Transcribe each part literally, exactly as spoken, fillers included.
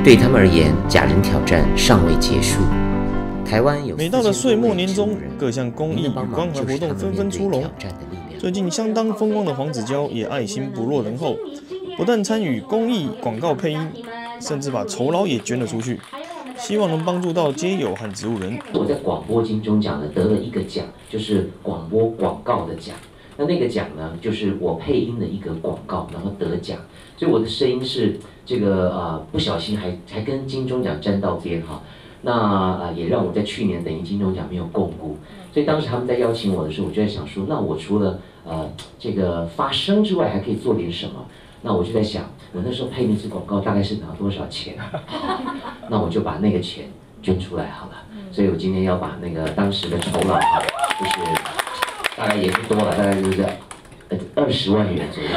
对他们而言，假人挑战尚未结束。台湾有每到了岁末年终，各项公益与关怀活动纷纷出笼。最近相当风光的黄子佼也爱心不落人后，不但参与公益广告配音，甚至把酬劳也捐了出去，希望能帮助到街友和植物人。 我在广播金钟奖呢得了一个奖，就是广播广告的奖。那那个奖呢，就是我配音的一个广告，然后得奖，所以我的声音是这个呃不小心还还跟金钟奖沾到边哈。那呃也让我在去年等于金钟奖没有共估，所以当时他们在邀请我的时候，我就在想说，那我除了呃这个发声之外，还可以做点什么？那我就在想，我那时候配那支广告大概是拿多少钱？那我就把那个钱捐出来好了。所以我今天要把那个当时的酬劳哈，就是大概也不多了，大概就是呃二十万元左右。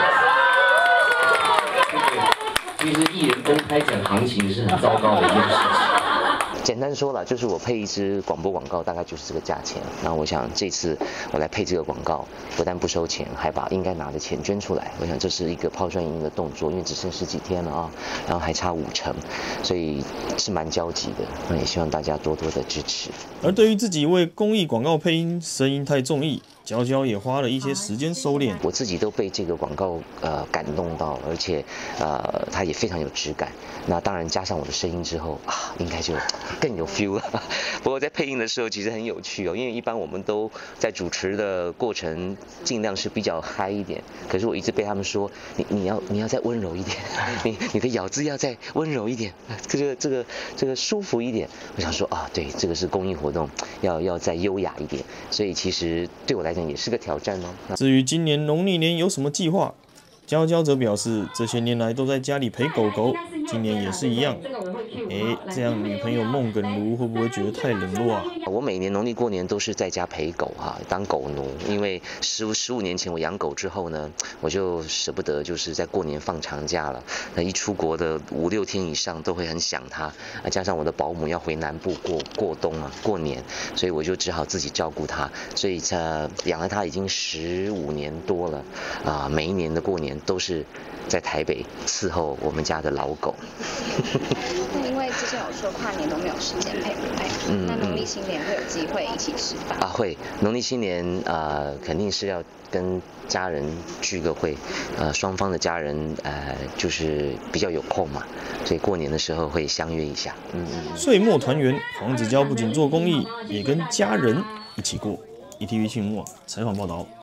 其实艺人公开讲行情是很糟糕的一件事情。 简单说了，就是我配一支广播广告，大概就是这个价钱。然后我想这次我来配这个广告，不但不收钱，还把应该拿的钱捐出来。我想这是一个抛砖引玉的动作，因为只剩十几天了啊，然后还差五成，所以是蛮焦急的。那也希望大家多多的支持。 而对于自己为公益广告配音，声音太中意，佼佼也花了一些时间收敛。 我自己都被这个广告呃感动到，而且呃它也非常有质感。那当然加上我的声音之后啊，应该就更有 feel 了。不过在配音的时候其实很有趣哦，因为一般我们都在主持的过程尽量是比较嗨一点，可是我一直被他们说你你要你要再温柔一点，你你的咬字要再温柔一点，这个这个这个舒服一点。我想说啊，对，这个是公益活动，要要再优雅一点，所以其实对我来讲也是个挑战哦。 至于今年农历年有什么计划，佼佼则表示，这些年来都在家里陪狗狗，今年也是一样。哎，这样女朋友孟耿如会不会觉得太冷落啊？ 我每年农历过年都是在家陪狗哈、啊，当狗奴。因为十十五年前我养狗之后呢，我就舍不得，就是在过年放长假了。那一出国的五六天以上都会很想它，啊，加上我的保姆要回南部过过冬啊，过年，所以我就只好自己照顾它。所以呃，养了它已经十五年多了啊，每一年的过年都是在台北伺候我们家的老狗。 因为之前有说跨年都没有时间陪不陪，嗯、那农历新年会有机会一起吃饭啊？会，农历新年呃肯定是要跟家人聚个会，呃双方的家人呃就是比较有空嘛，所以过年的时候会相约一下。嗯嗯。 岁末团圆，黄子佼不仅做公益，也跟家人一起过。E T V 新闻网采访报道。